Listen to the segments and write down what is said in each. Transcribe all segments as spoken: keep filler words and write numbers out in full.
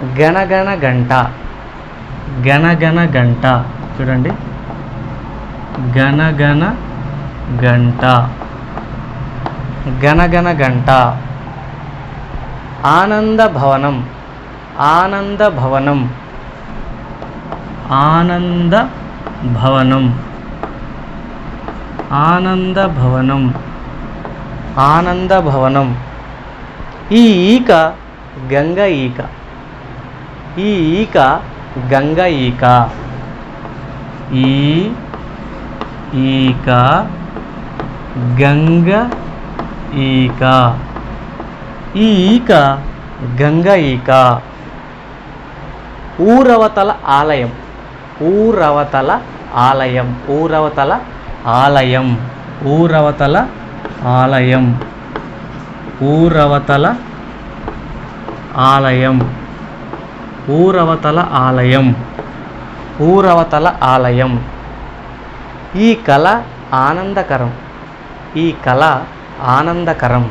గణగణ గంట, గణగణ గంట చూడండి, గణగణ గంట, గణగణ గంట. ఆనంద భవనం, ఆనంద భవనం, ఆనంద భవనం, ఆనంద భవనం, ఆనంద భవనం. ఈ ఈక గంగ ఈక, ఈ ఈక గంగ ఈక, ఈ ఈక గంగ ఈక, ఈ ఈక గంగ ఈక. ఊరవతల ఆలయం, ఊరవతల ఆలయం, ఊరవతల ఆలయం, ఊరవతల ఆలయం, ఊరవతల ఆలయం, ఊరవతల ఆలయం, ఊరవతల ఆలయం. ఈ కళ ఆనందకరం, ఈ కళ ఆనందకరం,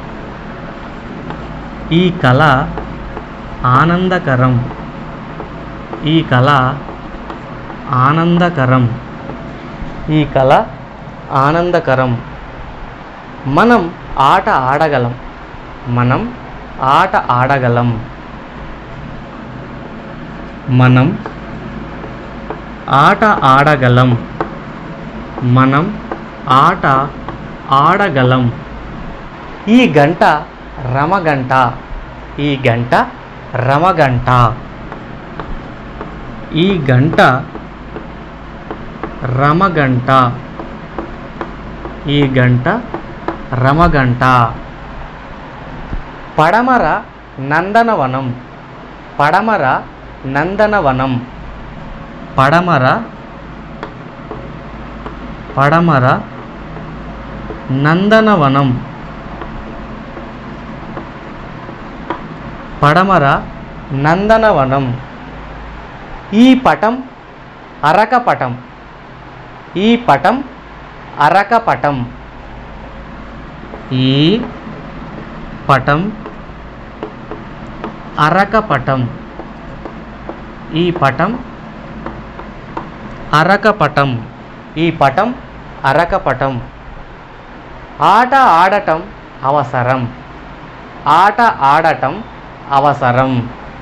ఈ కళ ఆనందకరం, ఈ కళ ఆనందకరం, ఈ కళ ఆనందకరం. మనం ఆట ఆడగలం, మనం ఆట ఆడగలం, మనం ఆట ఆడగలం, మనం ఆట ఆడగలం. ఈ గంట రమగంట, ఈ గంట రమగంట, ఈ గంట రమగంట, ఈ గంట రమగంట. పడమర నందనవనం, పడమర నందనవనం, పడమర పడమర నందనవనం, పడమర నందనవనం. ఈ పటం అరక పటం, ఈ పటం అరక పటం, ఈ పటం అరక పటం, ఈ పటం అరక పటం, ఈ పటం అరక పటం. ఆట ఆడటం అవసరం, ఆట ఆడటం అవసరం,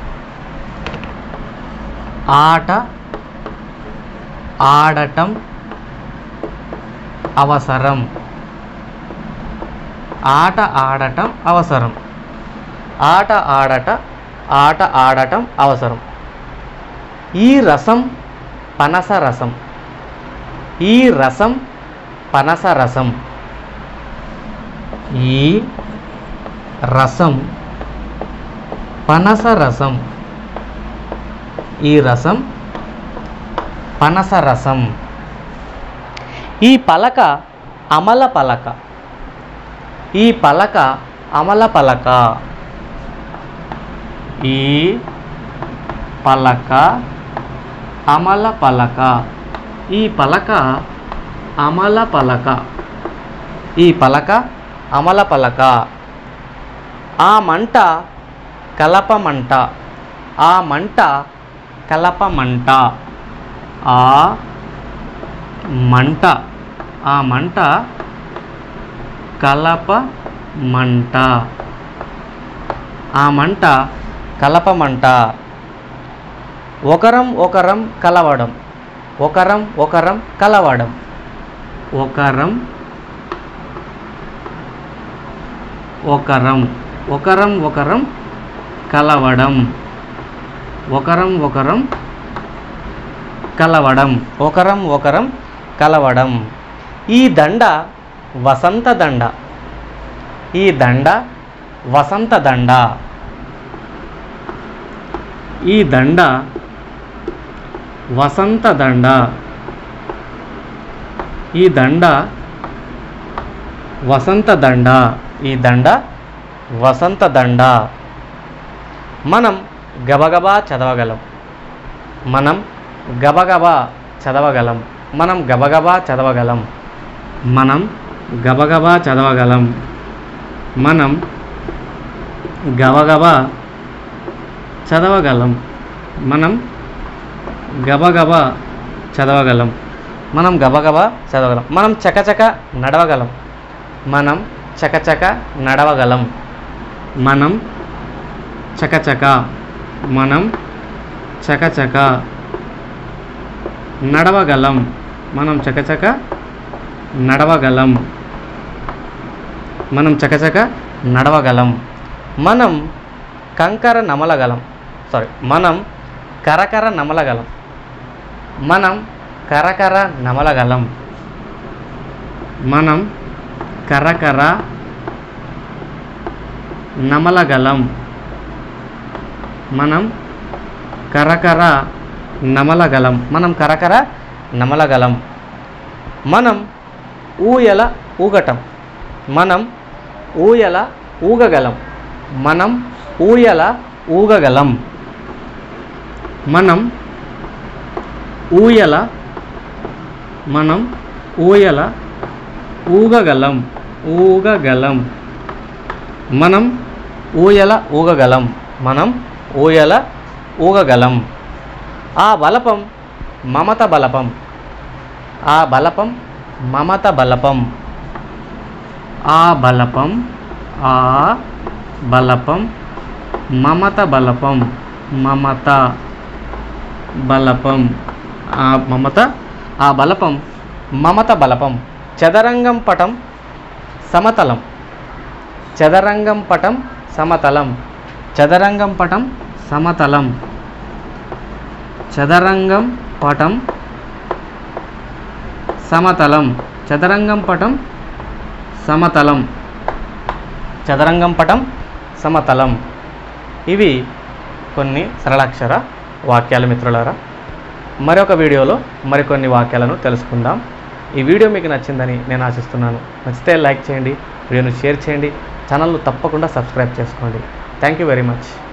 ఆట ఆడటం అవసరం, ఆట ఆడటం అవసరం, ఆట ఆడట ఆట ఆడటం అవసరం. ఈ రసం పనస రసం, ఈ రసం పనస రసం, ఈ రసం పనస రసం, ఈ రసం పనస రసం. ఈ పలక అమల పలక, ఈ పలక అమల పలక, ఈ పలక అమల పలక, ఈ పలక అమల పలక, ఈ పలక అమల పలక. ఆ మంట కలప మంట, ఆ మంట కలప మంట, ఆ మంట, ఆ మంట కలప మంట, ఆ మంట కలప మంట. ఒకరం ఒకరం కలవడం, ఒకరం ఒకరం కలవడం, ఒకరం ఒకరం, ఒకరం ఒకరం కలవడం, ఒకరం ఒకరం కలవడం, ఒకరం ఒకరం కలవడం. ఈ దండ వసంత దండ, ఈ దండ వసంత దండ, ఈ దండ వసంత దండ, ఈ దండ వసంత దండ, ఈ దండ వసంత దండ. మనం గబగబా చదవగలం, మనం గబగబా చదవగలం, మనం గబగబా చదవగలం, మనం గబగబా చదవగలం, మనం గబగబా చదవగలం. మనం గబగబా చదవగలం. మనం గబగబా చదవగలం. మనం చకచక నడవగలం. మనం చకచక నడవగలం. మనం చకచక మనం చకచక నడవగలం. మనం చకచక నడవగలం. మనం చకచక నడవగలం. మనం కంకర నమలగలం. సారీ మనం కరకర నమలగలం. మనం కరకర నమలగలం. మనం కరకర నమలగలం. మనం కరకర నమలగలం. మనం కరకర నమలగలం. మనం ఊయల ఊగటం. మనం ఊయల ఊగగలం. మనం ఊయల ఊగగలం. మనం ఊయల మనం ఊయల ఊగగలం. ఊగగలం. మనం ఊయల ఊగగలం. మనం ఊయల ఊగగలం. ఆ బలపం మమత బలపం. ఆ బలపం మమత బలపం. ఆ బలపం ఆ బలపం మమత బలపం. మమత బలపం. ఆ మమత ఆ బలపం మమత బలపం. చదరంగం పటం సమతలం. చదరంగం పటం సమతలం. చదరంగం పటం సమతలం. చదరంగం పటం సమతలం. చదరంగం పటం సమతలం. చదరంగం పటం సమతలం. ఇవి కొన్ని సరళాక్షర వాక్యాలు మిత్రులారా. మరొక వీడియోలో మరికొన్ని వాక్యాలను తెలుసుకుందాం. ఈ వీడియో మీకు నచ్చిందని నేను ఆశిస్తున్నాను. నచ్చితే లైక్ చేయండి, వీడియోను షేర్ చేయండి, ఛానల్ను తప్పకుండా సబ్స్క్రైబ్ చేసుకోండి. Thank you very much.